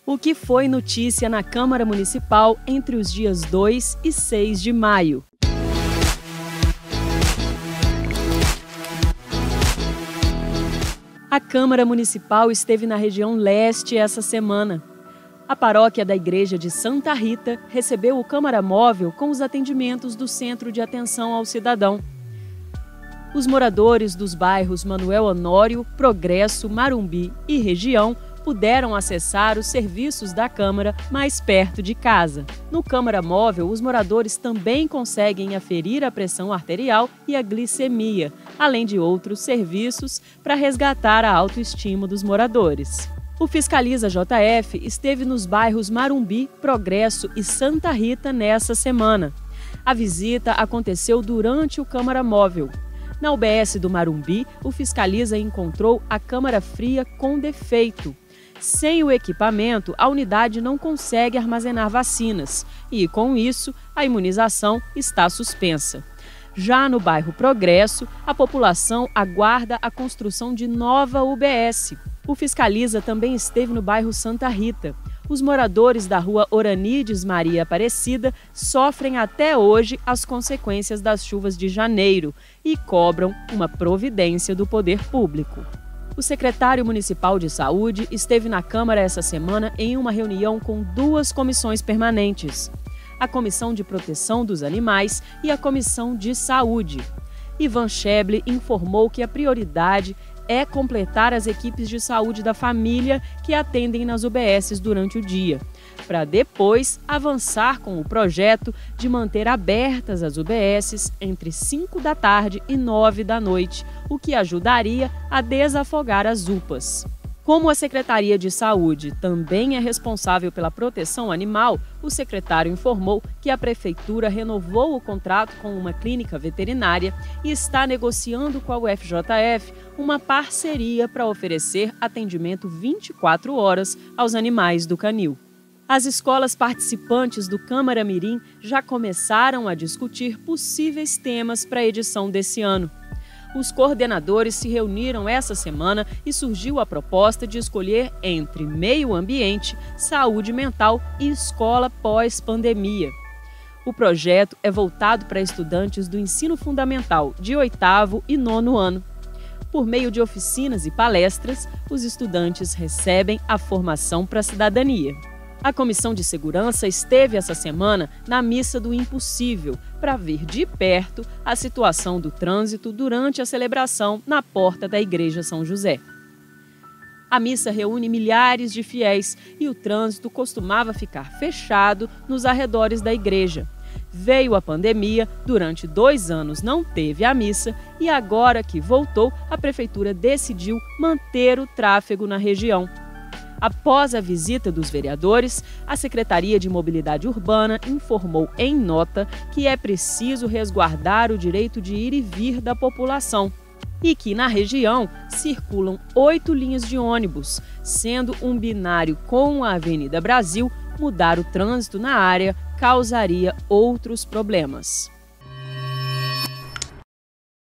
O que foi notícia na Câmara Municipal entre os dias 2 e 6 de maio. A Câmara Municipal esteve na região leste essa semana. A paróquia da Igreja de Santa Rita recebeu o Câmara Móvel com os atendimentos do Centro de Atenção ao Cidadão. Os moradores dos bairros Manuel Honório, Progresso, Marumbi e região puderam acessar os serviços da Câmara mais perto de casa. No Câmara Móvel, os moradores também conseguem aferir a pressão arterial e a glicemia, além de outros serviços para resgatar a autoestima dos moradores. O Fiscaliza JF esteve nos bairros Marumbi, Progresso e Santa Rita nessa semana. A visita aconteceu durante o Câmara Móvel. Na UBS do Marumbi, o Fiscaliza encontrou a câmara fria com defeito. Sem o equipamento, a unidade não consegue armazenar vacinas e, com isso, a imunização está suspensa. Já no bairro Progresso, a população aguarda a construção de nova UBS. O Fiscaliza também esteve no bairro Santa Rita. Os moradores da rua Oranides Maria Aparecida sofrem até hoje as consequências das chuvas de janeiro e cobram uma providência do poder público. O secretário municipal de saúde esteve na Câmara essa semana em uma reunião com duas comissões permanentes: a Comissão de Proteção dos Animais e a Comissão de Saúde. Ivan Scheble informou que a prioridade é completar as equipes de saúde da família que atendem nas UBSs durante o dia, para depois avançar com o projeto de manter abertas as UBSs entre 5 da tarde e 9 da noite, o que ajudaria a desafogar as UPAs. Como a Secretaria de Saúde também é responsável pela proteção animal, o secretário informou que a Prefeitura renovou o contrato com uma clínica veterinária e está negociando com a UFJF uma parceria para oferecer atendimento 24 horas aos animais do canil. As escolas participantes do Câmara Mirim já começaram a discutir possíveis temas para a edição desse ano. Os coordenadores se reuniram essa semana e surgiu a proposta de escolher entre meio ambiente, saúde mental e escola pós-pandemia. O projeto é voltado para estudantes do ensino fundamental de 8º e 9º ano. Por meio de oficinas e palestras, os estudantes recebem a formação para a cidadania. A Comissão de Segurança esteve essa semana na Missa do Impossível para ver de perto a situação do trânsito durante a celebração na porta da Igreja São José. A missa reúne milhares de fiéis e o trânsito costumava ficar fechado nos arredores da igreja. Veio a pandemia, durante 2 anos não teve a missa e agora que voltou, a Prefeitura decidiu manter o tráfego na região. Após a visita dos vereadores, a Secretaria de Mobilidade Urbana informou em nota que é preciso resguardar o direito de ir e vir da população e que na região circulam 8 linhas de ônibus, sendo um binário com a Avenida Brasil, mudar o trânsito na área causaria outros problemas.